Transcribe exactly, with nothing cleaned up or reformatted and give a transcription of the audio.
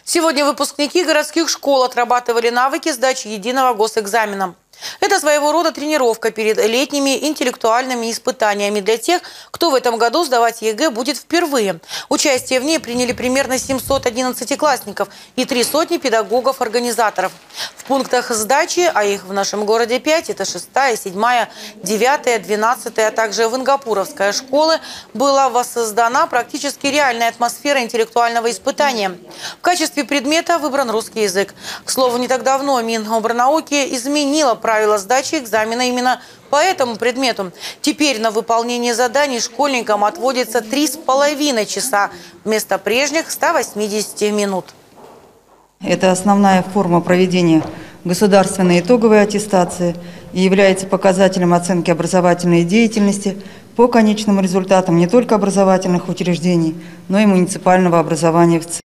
Сегодня выпускники городских школ отрабатывали навыки сдачи единого госэкзамена. Это своего рода тренировка перед летними интеллектуальными испытаниями для тех, кто в этом году сдавать ЕГЭ будет впервые. Участие в ней приняли примерно семьсот одиннадцатиклассников и три сотни педагогов-организаторов. В пунктах сдачи, а их в нашем городе пять, это шестая, седьмая, девятая, двенадцатая, а также Вангапуровская школы, была воссоздана практически реальная атмосфера интеллектуального испытания. В качестве предмета выбран русский язык. К слову, не так давно Минобрнауки изменила правила сдачи экзамена именно по этому предмету. Теперь на выполнение заданий школьникам отводится три с половиной часа вместо прежних ста восьмидесяти минут. Это основная форма проведения государственной итоговой аттестации и является показателем оценки образовательной деятельности по конечным результатам не только образовательных учреждений, но и муниципального образования в целом.